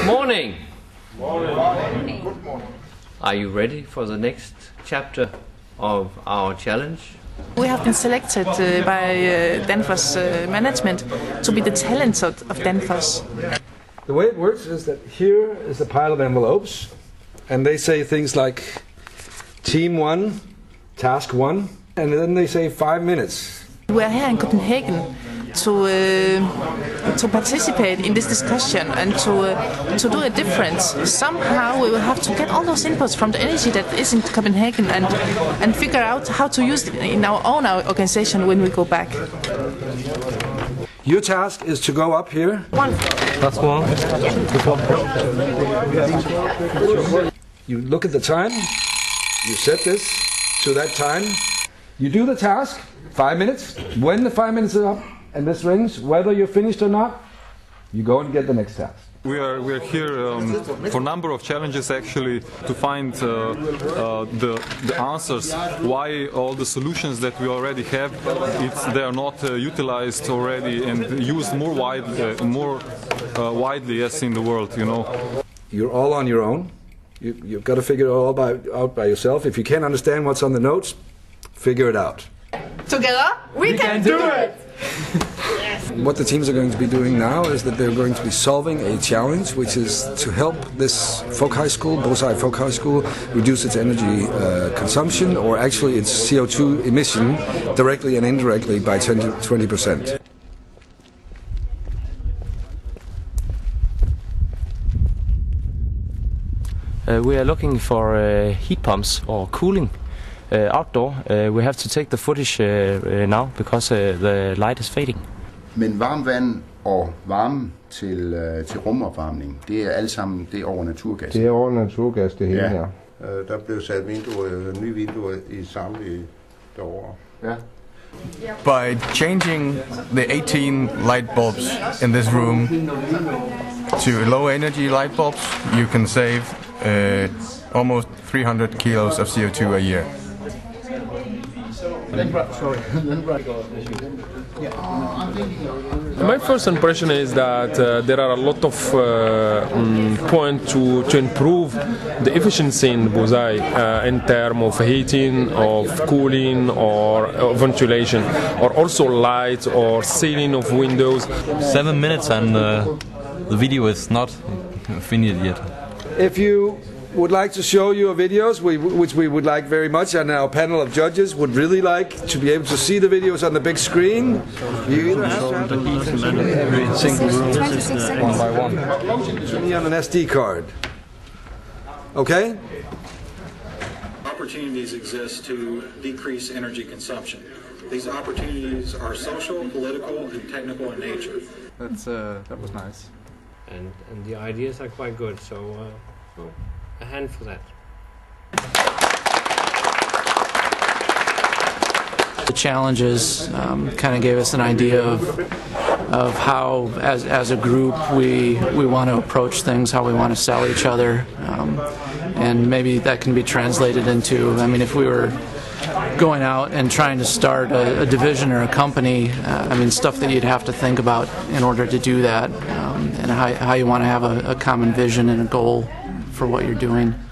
Morning. Morning. Good morning. Are you ready for the next chapter of our challenge? We have been selected by Danfoss management to be the talents of Danfoss. The way it works is that here is a pile of envelopes, and they say things like Team 1, Task 1, and then they say 5 minutes. We are here in Copenhagen to participate in this discussion and to do a difference. Somehow we will have to get all those inputs from the energy that is in Copenhagen and figure out how to use it in our own organization when we go back. Your task is to go up here. Task 1. You look at the time, you set this to that time, you do the task, 5 minutes. When the 5 minutes is up and this rings, whether you're finished or not, you go and get the next task. We are here for a number of challenges actually to find the answers why all the solutions that we already have they are not utilized already and used more widely as in the world, you know. You're all on your own. You've got to figure it all out by yourself. If you can't understand what's on the notes, figure it out. Together we can do it! What the teams are going to be doing now is that they're going to be solving a challenge, which is to help this folk high school, Bosai Folk High School, reduce its energy consumption, or actually its CO2 emission, directly and indirectly by 10 to 20%. We are looking for heat pumps or cooling outdoor. We have to take the footage now because the light is fading. Men varmt vand og varme til rumopvarmning, det er alt sammen over naturgas. Det er over naturgas, det hele her. Der blev sat nye vinduer i samtlige derovre. Ja. By changing the 18 light bulbs in this room to low energy light bulbs, you can save almost 300 kilos of CO2 a year. My first impression is that there are a lot of points to improve the efficiency in Bosai in terms of heating, of cooling, or ventilation, or also light or ceiling of windows. 7 minutes and the video is not finished yet. If you would like to show your videos, which we would like very much, and our panel of judges would really like to be able to see the videos on the big screen, you either have to every single room one by one. on an SD card. Okay? Opportunities exist to decrease energy consumption. These opportunities are social, political, and technical in nature. That was nice. And the ideas are quite good, so well, a hand for that. The challenges kind of gave us an idea of how, as a group, we want to approach things, how we want to sell each other, and maybe that can be translated into, I mean, if we were going out and trying to start a division or a company, I mean, stuff that you'd have to think about in order to do that, and how you want to have a common vision and a goal for what you're doing.